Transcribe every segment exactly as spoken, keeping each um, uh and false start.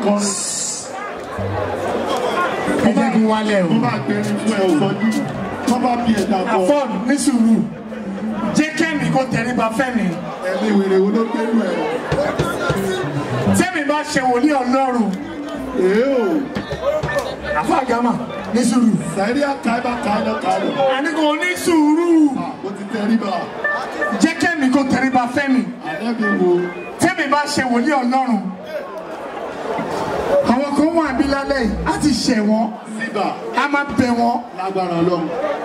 kọ́. ẹ jẹ́ kí n wálẹ̀ o. wọ́n bá gbé ní fún ẹ òsọ́jú wọ́n bá bí ẹ̀dá bọ̀. àfọ́n ní sùúrù jẹ́ kẹ́mi kó tẹríba fẹ́mi. ẹ̀mí wèrè wo ló gbé lù ẹ̀. tẹ́mi bá ṣe wòlíì Ọlọ́run. èé o. àfọ́ àgámà ní sùúrù. sẹ́rí àkàìbá kàìlọ́ kàìlọ́. àní kò ní sùúrù. mo ti tẹríba. jẹ́ kẹ́mi kó tẹríba fẹ́mi. àdẹ́bí wo. tẹ́mi bá ṣe wòlíì Ọlọ́run. àwọn kan wà bí lálẹ́ yìí á ti ṣẹ̀ wọ́n. síbà. a máa bẹ̀ wọ́n. lágbára Ọlọ́run.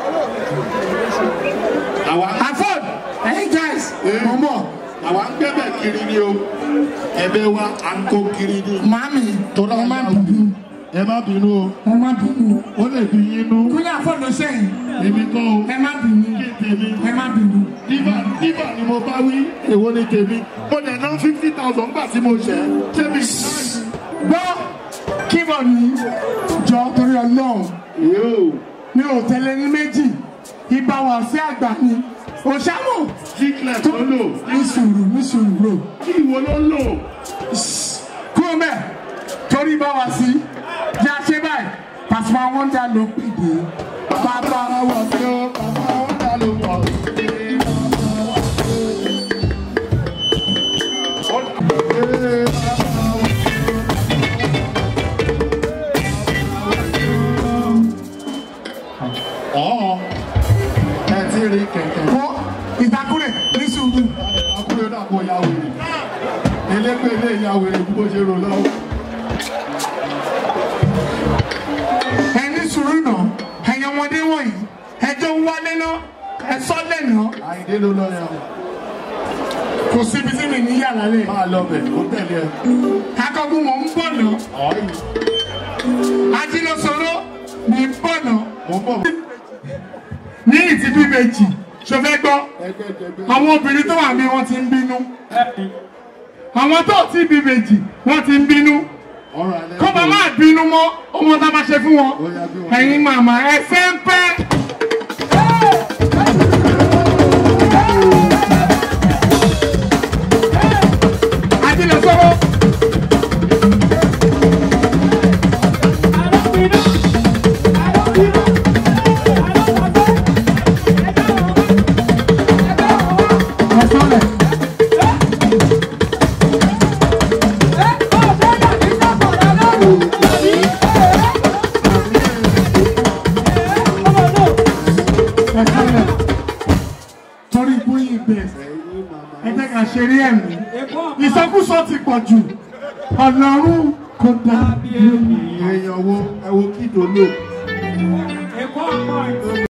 àwa. àfọ́n hey guys. mo mọ̀. àwa ń gbẹ́bẹ̀ kiri ni o. ẹ̀bẹ̀ wa à ń kó kiri ni. màámi tọ́lá ẹ má bínú. ẹ má bínú o. ẹ má bínú. ó lè fi yín nú. kúlẹ̀ àfọ́n ló sẹ́yìn. èmi kọ́ o. ẹ má bínú. kí tèmi. ẹ má bínú. nígbà nígbà ni mo bá wí èwo ni tèmi. mo dẹ̀ ná fifty thousand gbà tí mo ṣẹ́. tèmi. gbọ́ kí bọ̀ ní jọ torí Ọlọ́run. yóò. mi ò tẹ̀lé ní méjì ìbá wà sí àgbà ni òṣàmù. jíkìlẹ̀ tó lò. ní sùúrù ní sùúrù bro. kí ìwọ ló lò. kúrò mẹ́ torí bá wà sí yá ṣe báyìí Pasuma Wonder ló pè dé. bàbá wọ̀ sí o bàbá Wonder ló wọ̀ sí. ọ̀ ẹ ti rí kẹ̀kẹ́. wọ́n ìdákúrẹ̀ ní sùúrù. ìdákúrẹ̀ dàpọ̀ ya wèrè. elépèlé ya wèrè bí bó ṣe rò lọ́wọ́. ẹ ní sùúrù náà ẹ̀yin ọmọdé wọ̀nyí ẹjọ́ ń wálé náà ẹ sọ́ lẹ́nu. àyíndé ló lọ yẹn. kò síbi tí mi ní yàrá lẹ̀. máa lọ bẹ̀ ó tẹ̀lé ẹ. akọ́gun mò ń bọ̀ náà. ọ̀ọ́yì. ajílọ́sọ̀rọ̀ ní bọ̀ náà. mo ń bọ̀. ní ìtì bí méjì ṣọfẹ́ gbọ́ àwọn obìnrin tó wà ní wọ́n ti ń bínú àwọn tó ti bí méjì wọ́n ti ń bínú kó bá má bínú mọ́ ọmọ tá a máa ṣe fún wọn ẹ̀yin màmá ẹsẹ̀ ń pẹ́. ajílọ́sọ̀rọ̀. torí bóyá ibẹ̀ ẹ jẹ́ ká ṣeré ẹ̀mí ìsọkúsọ ti pọ̀ jù Ọlọ́run kò dá. èèyàn wo ẹ wo kí tó lò.